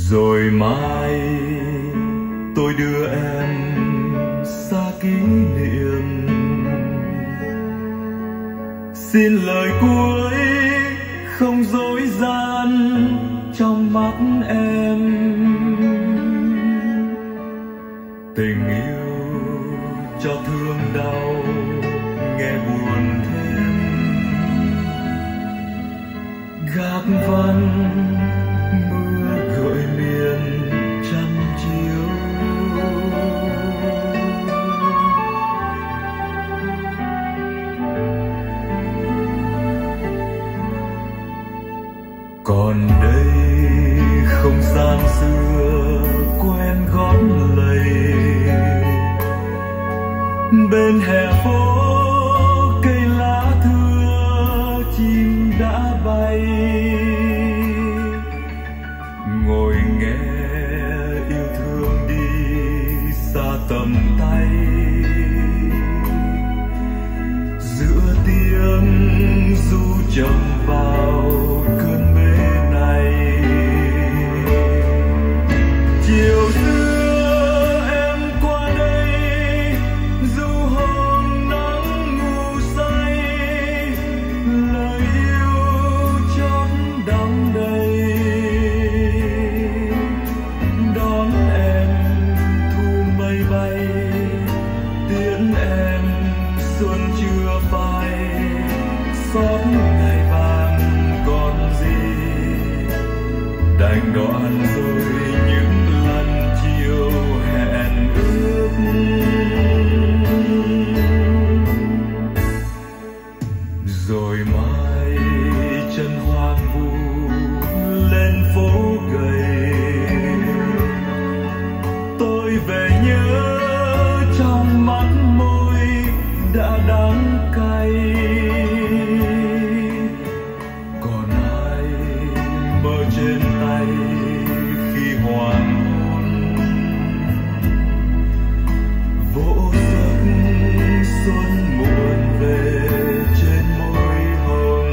Rồi mai tôi đưa em xa kỷ niệm, xin lời cuối không dối gian trong mắt em. Tình yêu cho thương đau nghe buồn thêm, gác văn mưa gợi miền trăm chiếu. Còn đây không gian xưa quen gót lầy, bên hè phố cây lá thưa chim đã bay. Ngồi nghe yêu thương đi xa tầm tay, giữa tiếng ru trầm vào cơn mê này. Chiều xưa em qua đây du hồn nắng ngủ say, lời yêu chót đong đầy. Đón em thu mây bay, tiễn em xuân chưa phai. Xót ngày vàng còn gì, đành đoạn rồi những lần chiều hẹn ước. Rồi mai chân hoang vu lên phố gầy, tôi về nhớ trong mắt môi đã đắng cay. Còn ai mơ trên tay khi hoàng hôn vỗ giấc xuân muộn về trên môi hồng.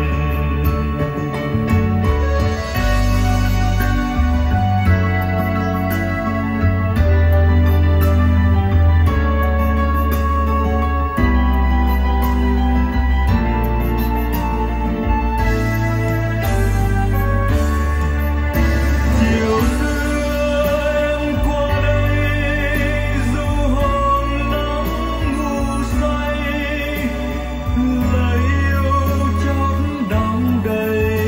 Chiều xưa em qua đây du hồn nắng ngủ say, lời yêu chót đong đầy.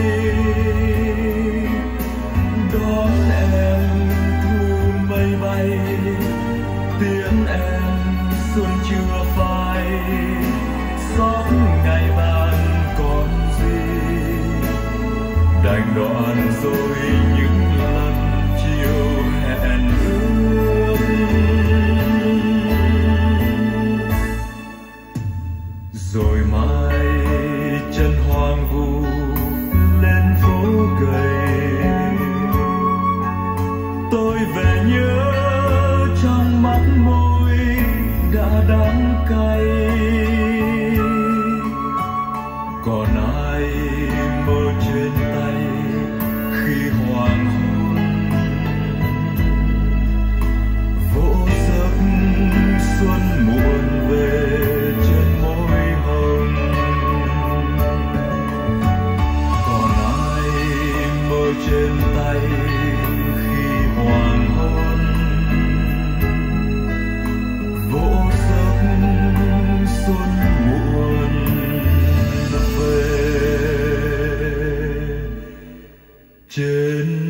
Đón em thu mây bay, tiễn em xuân chưa phai. Xót ngày vàng còn gì, đành đoạn rồi những lần chiều hẹn ước. Rồi mai chân hoang vu lên phố gầy, tôi về nhớ trong mắt môi đã đắng cay. Còn ai mơ trên tay khi hoàng hôn vỗ giấc xuân muộn về trên môi hồng. Còn ai mơ trên tay khi hoàng hôn vỗ giấc xuân muộn về trên